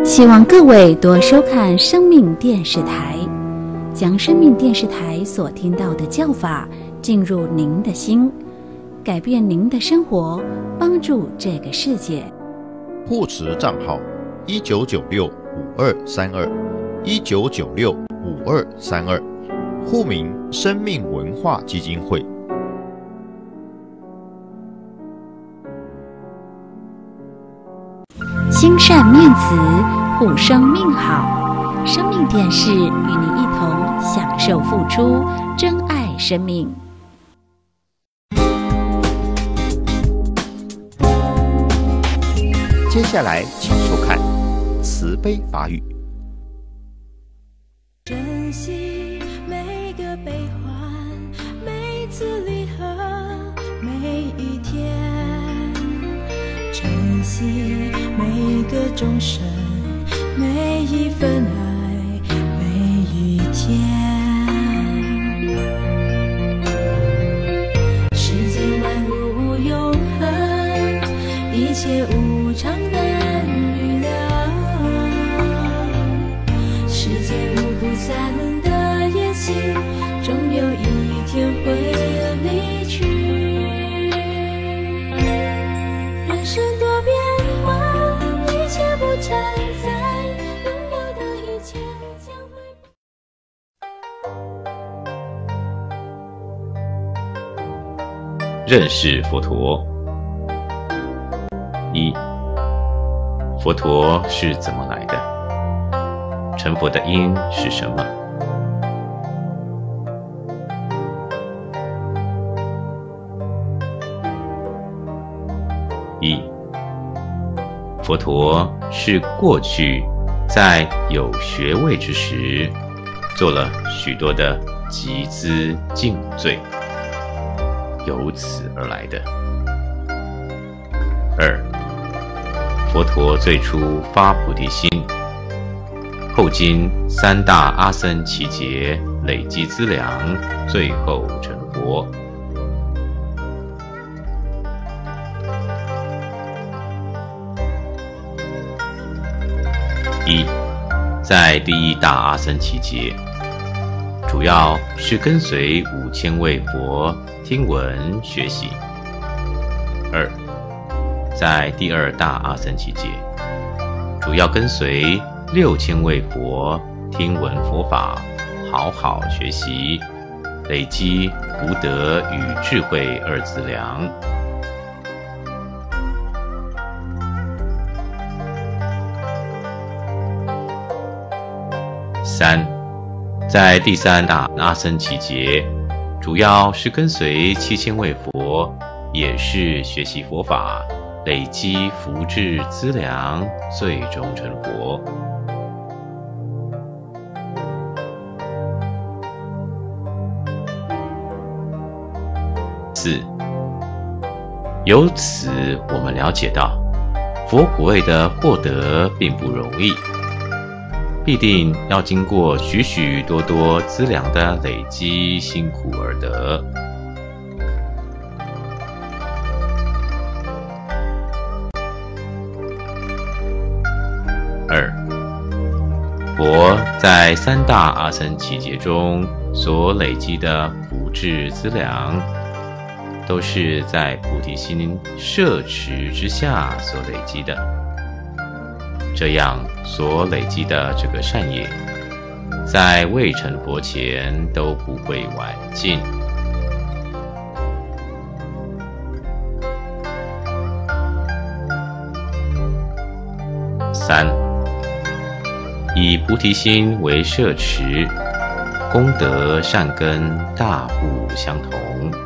希望各位多收看生命电视台，将生命电视台所听到的教法进入您的心，改变您的生活，帮助这个世界。 护持账号1996-5232，1996-5232，户名生命文化基金会。 心善念慈，护生命好。生命电视与你一同享受付出，珍爱生命。 接下来请收看慈悲法语。 珍惜每个悲欢，每次离合，每一天，珍惜每个钟声，每一份爱，每一天。世间万物永恒，一切无常难预料。世间无不散的宴席，终有一天会离去。人生多变幻，一切不常在，拥有的一切将会。 认识佛陀。一、佛陀是怎么来的？成佛的因是什么？一、佛陀是过去在有学位之时，做了许多的集资净罪，由此而来的。二、佛陀最初发菩提心，后经三大阿僧祇劫累积资粮，最后成佛。一、在第一大阿僧祇劫，主要是跟随5000位佛听闻学习。二、在第二大阿僧祇劫，主要跟随6000位佛听闻佛法，好好学习，累积福德与智慧二资粮。三、在第三大阿僧祇劫，主要是跟随7000位佛，也是学习佛法，累积福智资粮，最终成佛。四、由此我们了解到，佛果位的获得并不容易，必定要经过许许多多资粮的累积，辛苦而得。二、佛在三大阿僧祇劫中所累积的福智资粮，都是在菩提心摄持之下所累积的。这样所累积的这个善业，在未成佛前都不会晚尽。三、以菩提心为摄持，功德善根大不相同。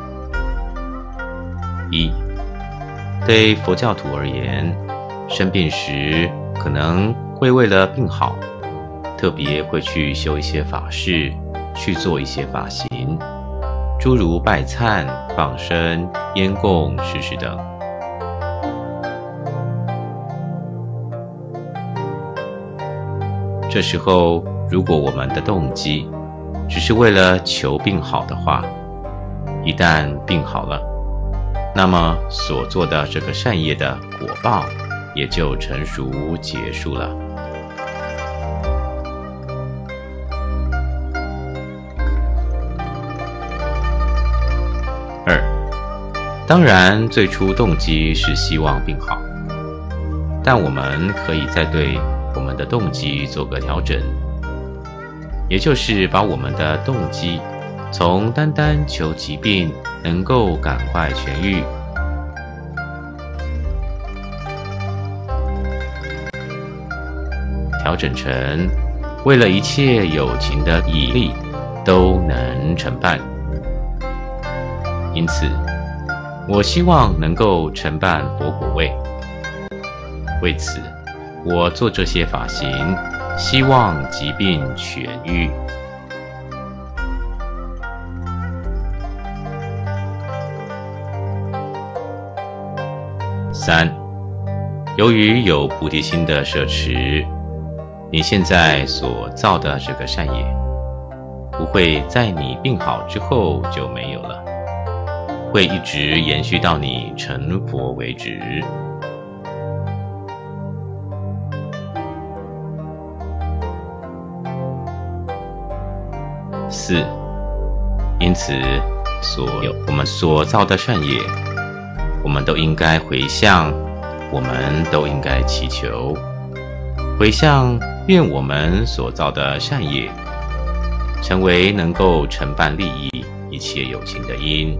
一、对佛教徒而言，生病时可能会为了病好，特别会去修一些法事，去做一些法行，诸如拜忏、放生、烟供、施食等。这时候，如果我们的动机只是为了求病好的话，一旦病好了，那么所做的这个善业的果报也就成熟结束了。 当然，最初动机是希望病好，但我们可以再对我们的动机做个调整，也就是把我们的动机从单单求疾病能够赶快痊愈，调整成为了一切有情的以利都能承办。因此，我希望能够承办佛果位。为此，我做这些法行，希望疾病痊愈。3. 由于有菩提心的摄持，你现在所造的这个善业，不会在你病好之后就没有了，会一直延续到你成佛为止。4. 因此，所有我们所造的善业，我们都应该回向，我们都应该祈求，回向愿我们所造的善业，成为能够承办利益一切有情的因。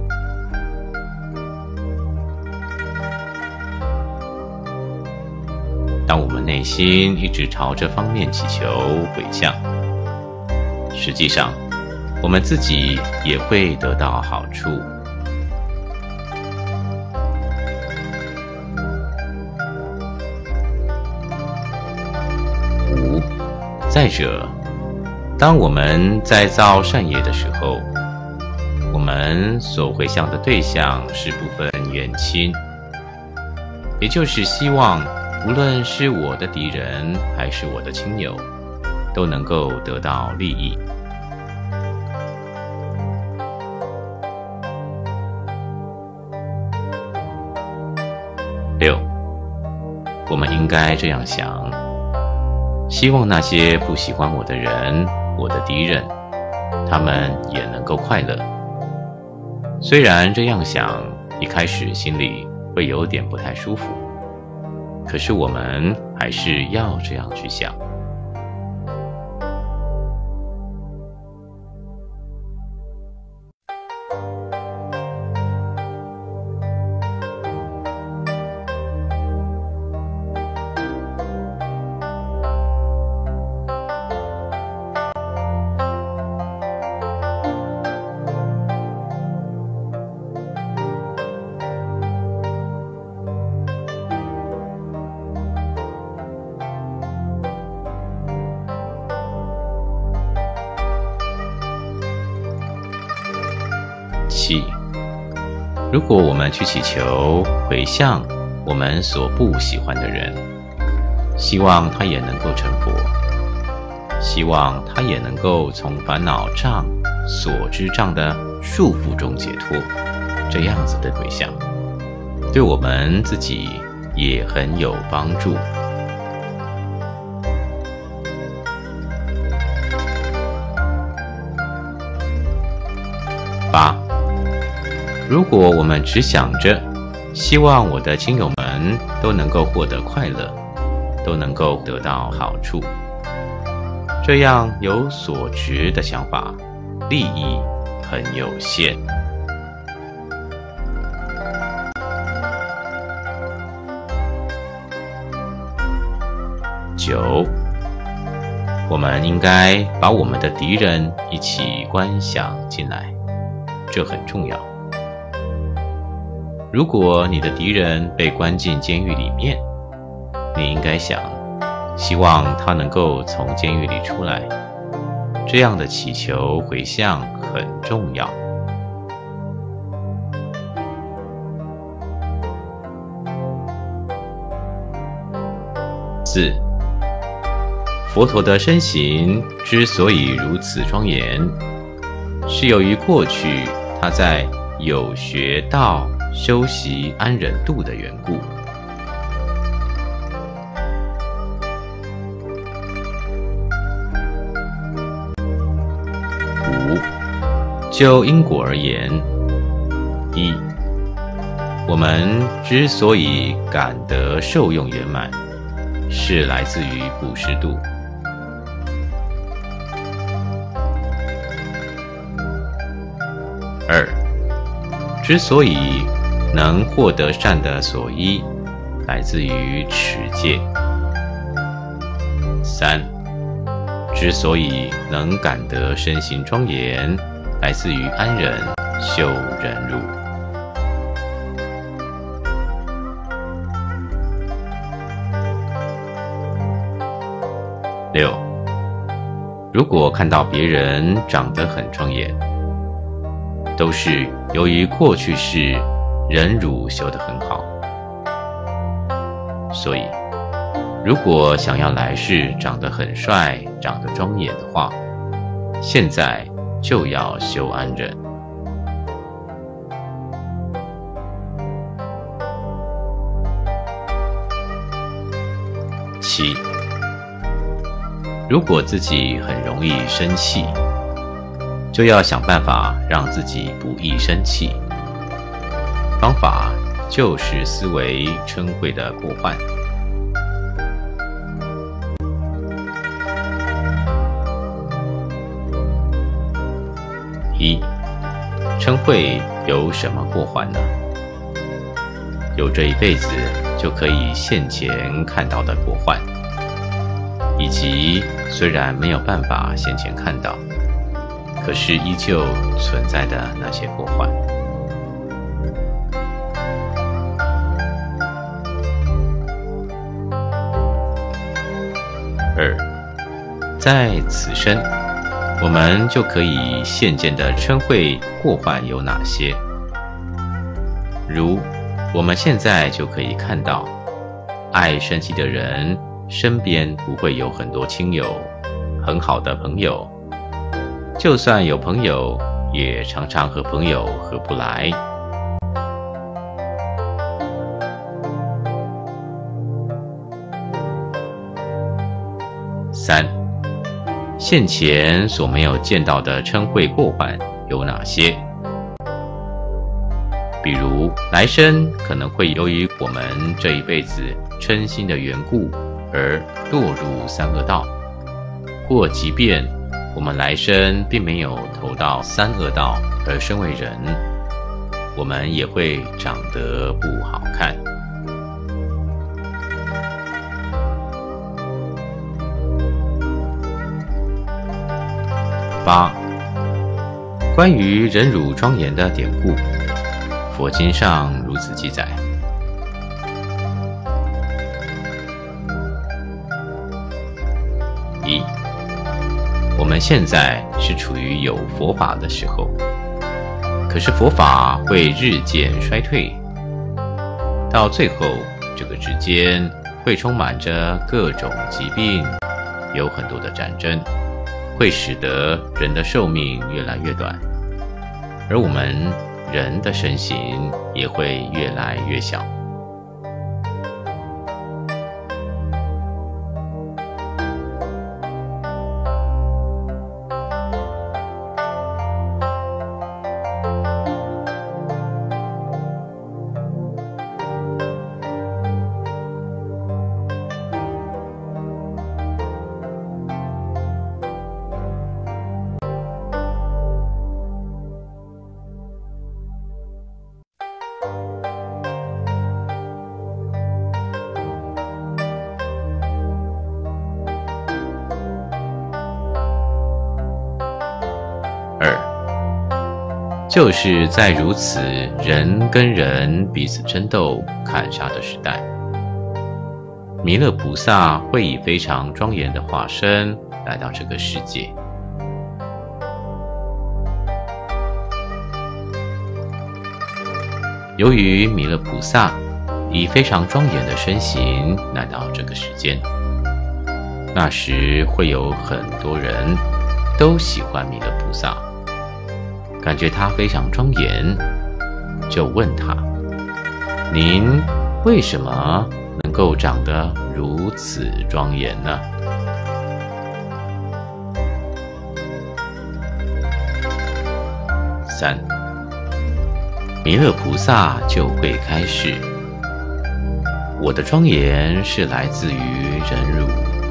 当我们内心一直朝这方面祈求回向，实际上我们自己也会得到好处。5. 再者，当我们在造善业的时候，我们所回向的对象是部分远亲，也就是希望无论是我的敌人还是我的亲友，都能够得到利益。6. 我们应该这样想，希望那些不喜欢我的人，我的敌人，他们也能够快乐。虽然这样想，一开始心里会有点不太舒服，可是我们还是要这样去想。7. 如果我们去祈求回向我们所不喜欢的人，希望他也能够成佛，希望他也能够从烦恼障、所知障的束缚中解脱，这样子的回向，对我们自己也很有帮助。8. 如果我们只想着希望我的亲友们都能够获得快乐，都能够得到好处，这样有所执的想法，利益很有限。9. 我们应该把我们的敌人一起观想进来，这很重要。如果你的敌人被关进监狱里面，你应该想，希望他能够从监狱里出来，这样的祈求回向很重要。4. 佛陀的身形之所以如此庄严，是由于过去他在有学道修习安忍度的缘故。5. 就因果而言，1. 我们之所以感得受用圆满，是来自于布施度。2，之所以能获得善的所依，来自于持戒。3，之所以能感得身形庄严，来自于安忍修忍辱。6，如果看到别人长得很庄严，都是由于过去世忍辱修得很好。所以如果想要来世长得很帅，长得庄严的话，现在就要修安忍。7，如果自己很容易生气，就要想办法让自己不易生气。方法就是思维嗔恚的过患。1，嗔恚有什么过患呢？有这一辈子就可以现前看到的过患，以及虽然没有办法现前看到，可是依旧存在的那些过患。2，在此生我们就可以现见的嗔恚过患有哪些？如我们现在就可以看到，爱生气的人身边不会有很多亲友，很好的朋友，就算有朋友，也常常和朋友合不来。3，现前所没有见到的嗔恚过患有哪些？比如来生可能会由于我们这一辈子嗔心的缘故而堕入三恶道，或即便我们来生并没有投到三恶道而身为人，我们也会长得不好看。8，关于忍辱庄严的典故，佛经上如此记载。1，我们现在是处于有佛法的时候，可是佛法会日渐衰退，到最后这个之间会充满着各种疾病，有很多的战争，会使得人的寿命越来越短，而我们人的身形也会越来越小。就是在如此人跟人彼此争斗、砍杀的时代，弥勒菩萨会以非常庄严的化身来到这个世界。由于弥勒菩萨以非常庄严的身形来到这个世间，那时会有很多人都喜欢弥勒菩萨，感觉他非常庄严，就问他：您为什么能够长得如此庄严呢？3， 弥勒菩萨就会开示：我的庄严是来自于忍辱，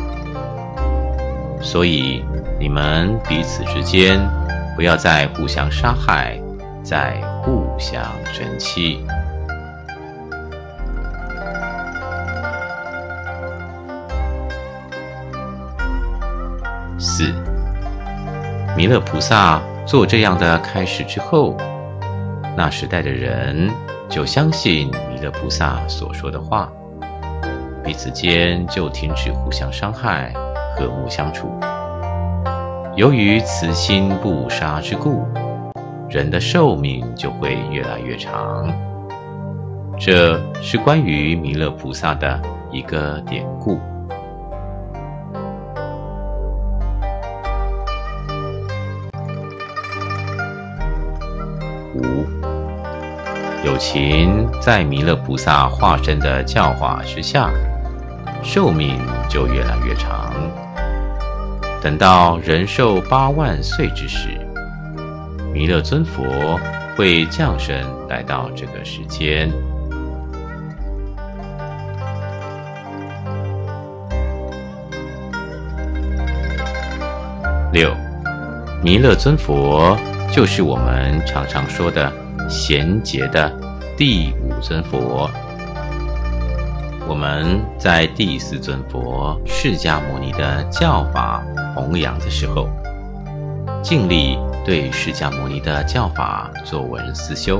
所以你们彼此之间不要再互相杀害，再互相生气。4. 弥勒菩萨做这样的开示之后，那时代的人就相信弥勒菩萨所说的话，彼此间就停止互相伤害，和睦相处。由于慈心不杀之故，人的寿命就会越来越长。这是关于弥勒菩萨的一个典故。5. 有情在弥勒菩萨化身的教化之下，寿命就越来越长。等到人寿8万岁之时，弥勒尊佛会降生来到这个世间。6. 弥勒尊佛就是我们常常说的贤劫的第5尊佛。我们在第4尊佛释迦牟尼的教法弘扬的时候，尽力对释迦牟尼的教法作文思修。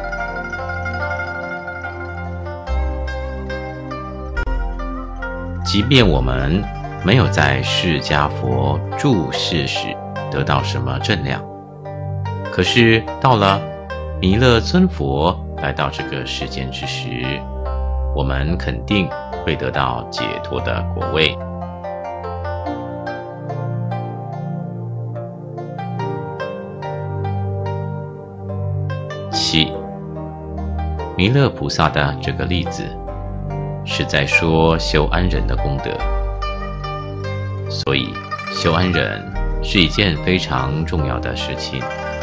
即便我们没有在释迦佛住世时得到什么正量，可是到了弥勒尊佛来到这个世间之时，我们肯定会得到解脱的果位。7. 弥勒菩萨的这个例子是在说修安忍的功德，所以修安忍是一件非常重要的事情。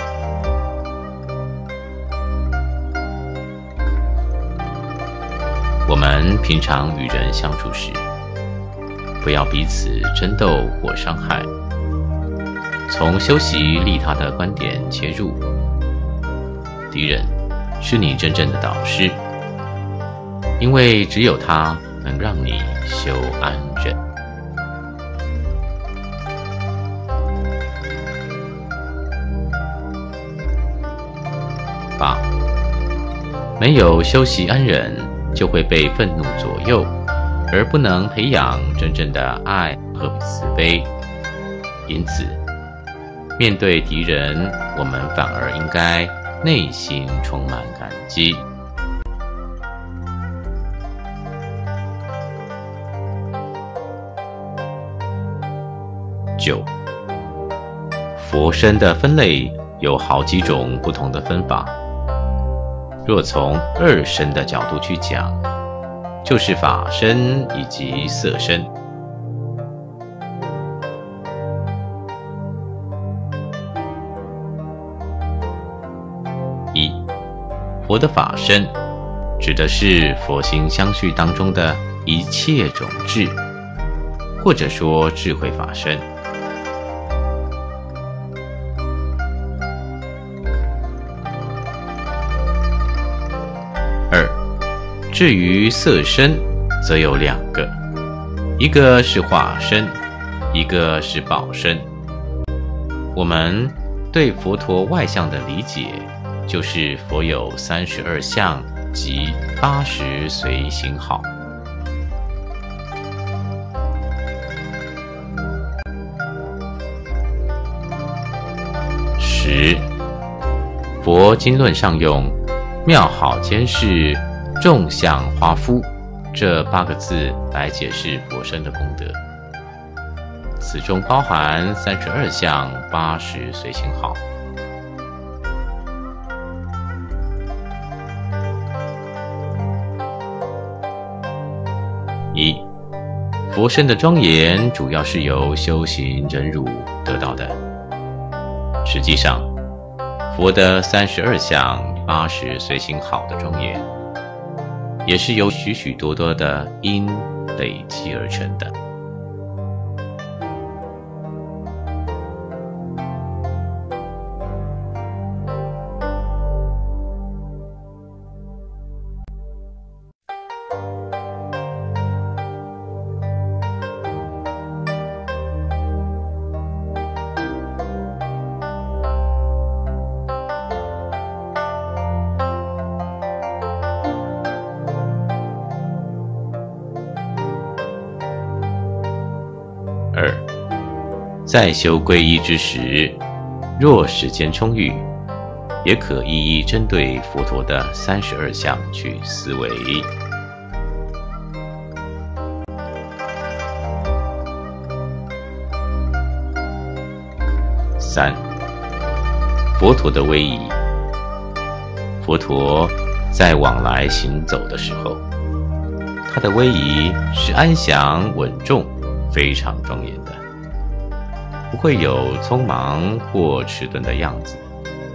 我们平常与人相处时，不要彼此争斗或伤害，从修习利他的观点切入。敌人是你真正的导师，因为只有他能让你修安忍。8. 没有修习安忍，就会被愤怒左右，而不能培养真正的爱和慈悲。因此，面对敌人，我们反而应该内心充满感激。9. 佛身的分类有好几种不同的分法。若从2身的角度去讲，就是法身以及色身。1. 佛的法身指的是佛心相续当中的一切种智，或者说智慧法身。至于色身，则有2个，一个是化身，一个是报身。我们对佛陀外相的理解，就是佛有32相及80随行好。10. 佛经论上用妙好监视众相花夫这8个字来解释佛身的功德，此中包含32相80随行好。1. 佛身的庄严主要是由修行忍辱得到的。实际上，佛的32相 80随行好的庄严，也是由许许多多的因累积而成的。在修皈依之时，若时间充裕，也可一一针对佛陀的32相去思维。3、佛陀的威仪。佛陀在往来行走的时候，他的威仪是安详稳重，非常庄严的，不会有匆忙或迟钝的样子。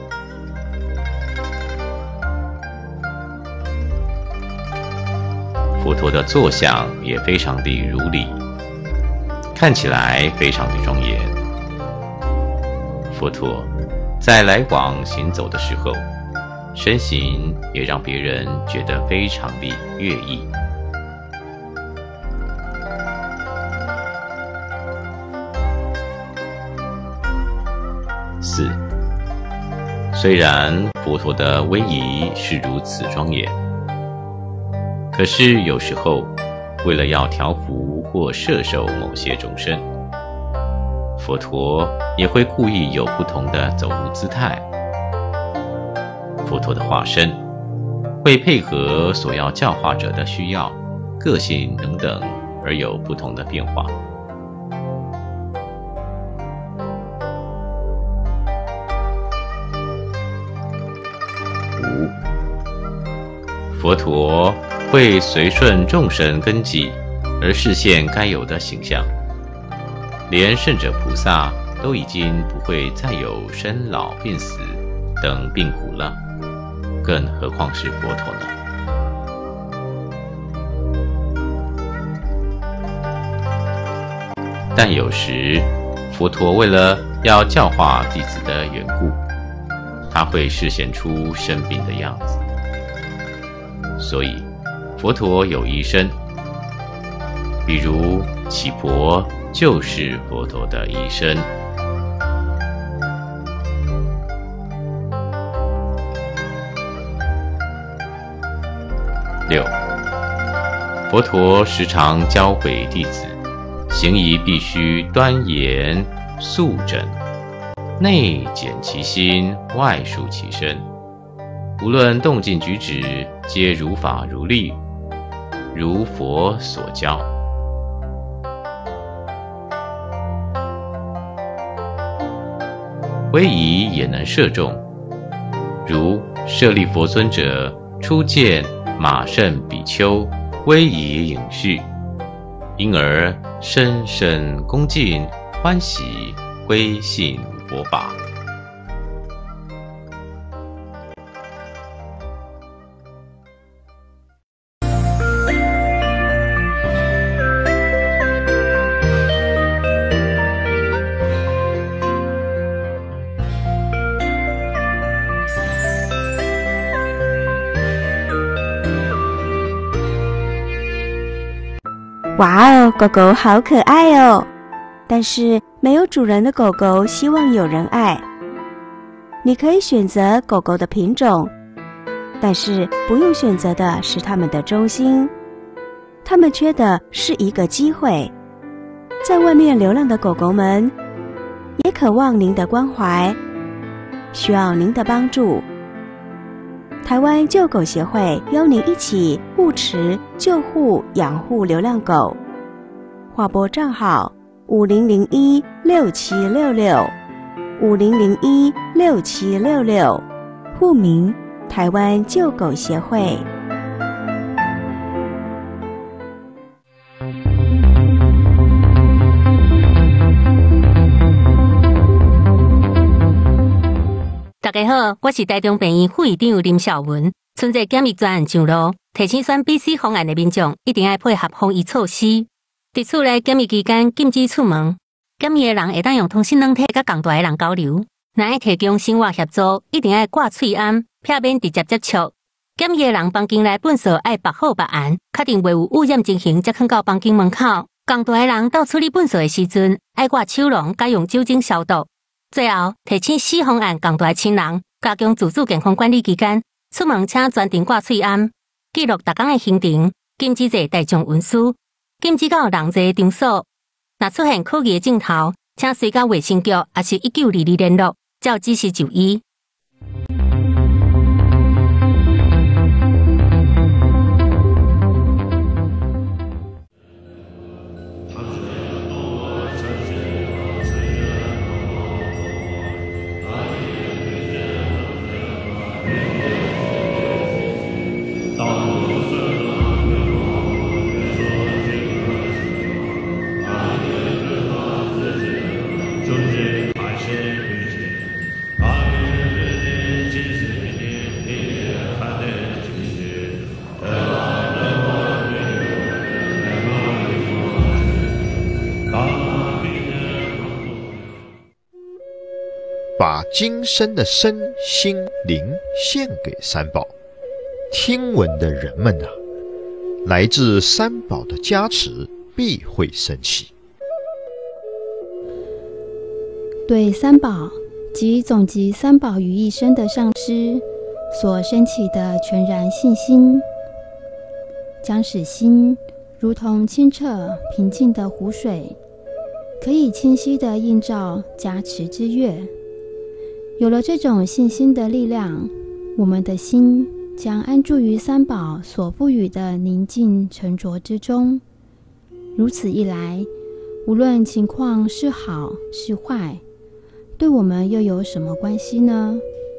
佛陀的坐相也非常的如理，看起来非常的庄严。佛陀在来往行走的时候，身形也让别人觉得非常的悦意。4、虽然佛陀的威仪是如此庄严，可是有时候为了要调伏或摄受某些众生，佛陀也会故意有不同的走路姿态。佛陀的化身会配合所要教化者的需要、个性等等而有不同的变化。5、佛陀会随顺众生根基而示现该有的形象，连圣者菩萨都已经不会再有生老病死等病苦了，更何况是佛陀呢？但有时佛陀为了要教化弟子的缘故，他会示现出生病的样子，所以佛陀有医生，比如耆婆就是佛陀的医生。6、佛陀时常教诲弟子，行仪必须端严肃整，内减其心，外束其身，无论动静举止，皆如法如律，如佛所教。威仪也能摄众，如舍利佛尊者初见马胜比丘，威仪隐续，因而深深恭敬欢喜，归信佛法。 哇哦，狗狗好可爱哦！但是没有主人的狗狗希望有人爱。你可以选择狗狗的品种，但是不用选择的是它们的忠心。它们缺的是一个机会。在外面流浪的狗狗们也渴望您的关怀，需要您的帮助。台湾救狗协会邀您一起护持、救护、养护流浪狗。划拨账号5001-6766，5001-6766，户名台湾救狗协会。 大大家好，我是台中病院副院长林小文。春节检疫专案上路，提醒选 BC 方案的民众一定要配合防疫措施。伫厝内检疫期间禁止出门，检疫的人会当用通讯软体甲共大的人交流。若要提供生活协助，一定要挂喙罨，避免直接接触。检疫的人房间内粪扫要绑好绑严，确定未有污染情形才放到房间门口。共大的人到处理粪扫的时阵，要挂手笼，加用酒精消毒。最后，提醒4方案共大的亲人，加强自主健康管理期间，出门请专程挂喙罨，记录逐天的行程，禁止坐大众运输，禁止到人济的场所。若出现可疑的镜头，请随到卫生局也是1922联络，照指示就医。 把今生的身心灵献给三宝，听闻的人们啊，来自三宝的加持必会升起。 对三宝及总集三宝于一身的上师所升起的全然信心，将使心如同清澈平静的湖水，可以清晰地映照加持之月。有了这种信心的力量，我们的心将安住于三宝所赋予的宁静沉着之中。如此一来，无论情况是好是坏，对我们又有什么关系呢？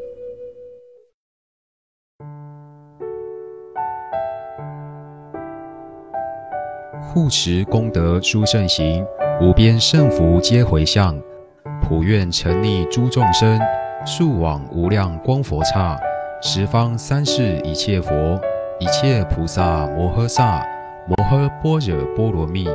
护持功德殊胜行，无边胜福皆回向，普愿沉溺诸众生，速往无量光佛刹，十方三世一切佛，一切菩萨摩诃萨，摩诃般若波罗蜜。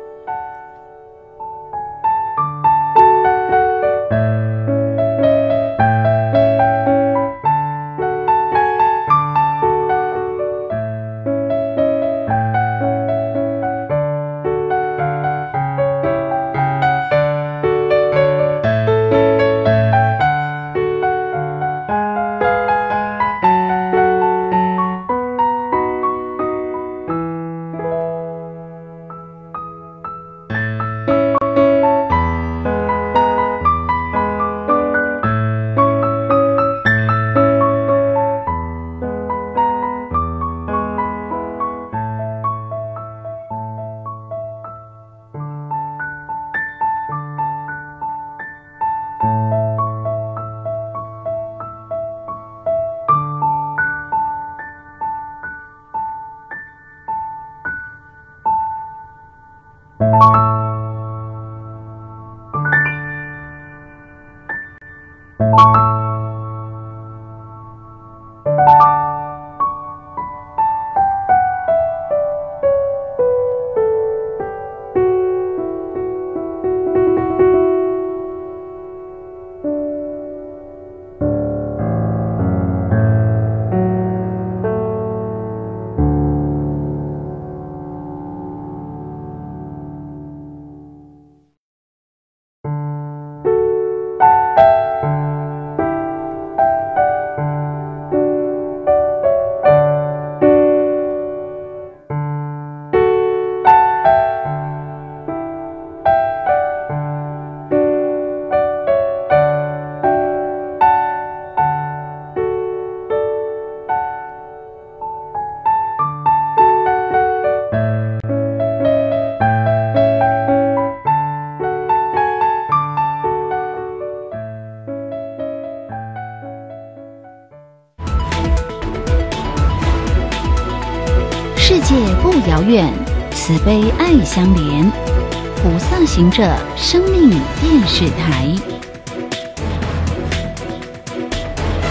世界不遥远，慈悲爱相连。菩萨行者生命电视台。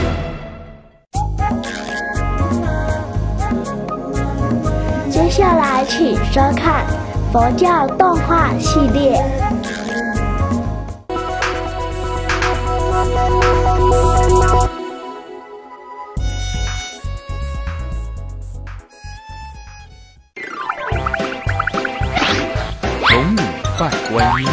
下来请收看佛教动画系列。 龙女拜观音。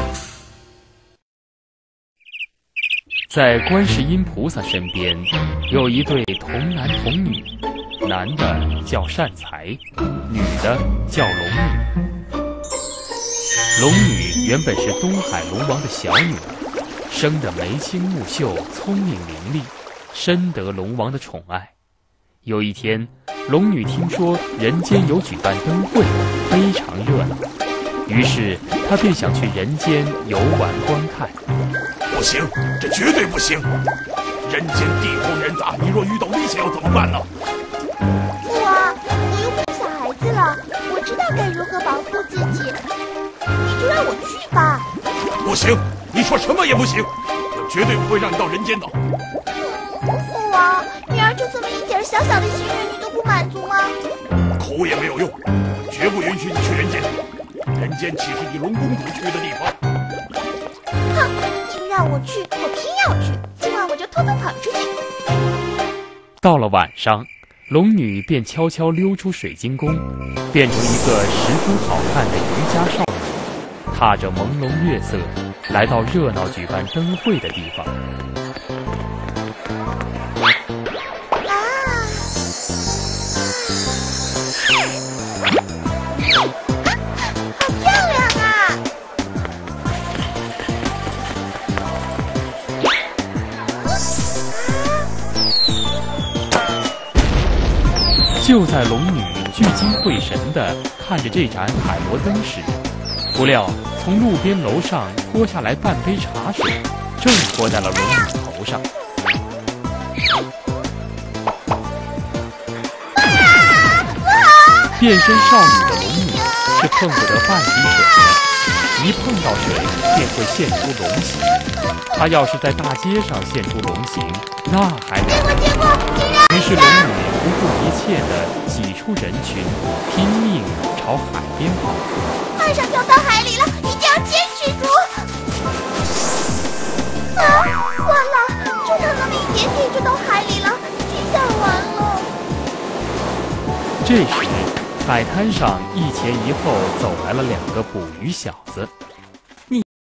在观世音菩萨身边，有一对童男童女，男的叫善财，女的叫龙女。龙女原本是东海龙王的小女儿，生得眉清目秀，聪明伶俐，深得龙王的宠爱。有一天，龙女听说人间有举办灯会，非常热闹，于是她便想去人间游玩观看。 不行，这绝对不行！人间地荒人杂，你若遇到危险要怎么办呢？ 父王，我又不是小孩子了，我知道该如何保护自己。你就让我去吧。 不行，你说什么也不行，我绝对不会让你到人间的。 父王，女儿就这么一点小小的心愿，你都不满足吗？ 口也没有用，我绝不允许你去人间。人间岂是你龙公主去的地方？ 哼，硬让我去，我偏要去。今晚我就偷偷跑出去。 到了晚上，龙女便悄悄溜出水晶宫，变成一个十分好看的渔家少女，踏着朦胧月色，来到热闹举办灯会的地方。就在龙女聚精会神地看着这盏海螺灯时，不料从路边楼上泼下来半杯茶水，正泼在了龙女头上。变身少女的龙女是碰不得半滴水的，一碰到水便会现出龙形。她要是在大街上现出龙形，那还了得！于是龙女不顾一切地挤出人群，拼命朝海边跑。 马上掉到海里了，一定要坚持住！啊，完了，就差那么一点点就到海里了，比赛完了。 这时，海滩上一前一后走来了两个捕鱼小子。